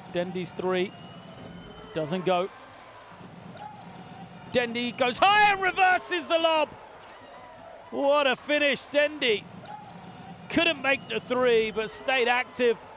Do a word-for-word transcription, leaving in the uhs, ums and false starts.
Dendy's three. Doesn't go. Dendy goes high and reverses the lob. What a finish, Dendy. Couldn't make the three, but stayed active.